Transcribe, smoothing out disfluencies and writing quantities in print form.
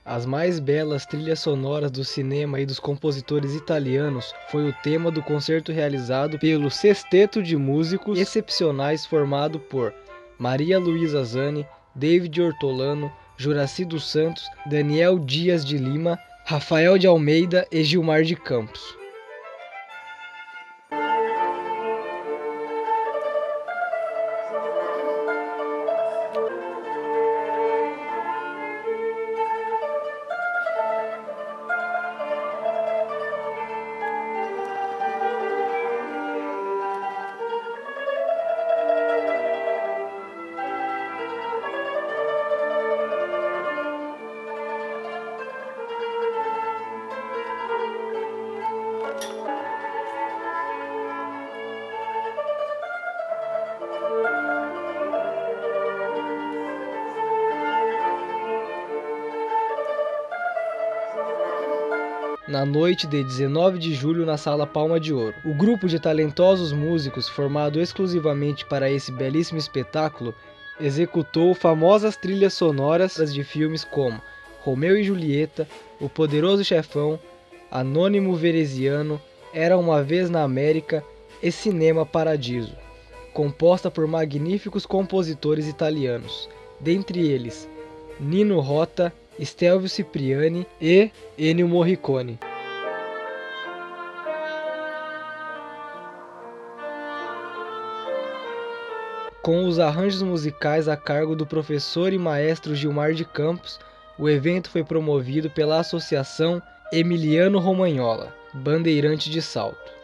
As mais belas trilhas sonoras do cinema e dos compositores italianos foi o tema do concerto realizado pelo sexteto de músicos excepcionais formado por Maria Luísa Zani, David Ortolano, Juracy dos Santos, Daniel Dias de Lima, Rafael de Almeida e Gilmar de Campos. Na noite de 19 de julho na Sala Palma de Ouro. O grupo de talentosos músicos formado exclusivamente para esse belíssimo espetáculo executou famosas trilhas sonoras de filmes como Romeu e Julieta, O Poderoso Chefão, Anônimo Veneziano, Era uma Vez na América e Cinema Paradiso, composta por magníficos compositores italianos, dentre eles Nino Rota, Stelvio Cipriani e Ennio Morricone. Com os arranjos musicais a cargo do professor e maestro Gilmar de Campos, o evento foi promovido pela Associação Emiliano Romagnola, Bandeirante de Salto.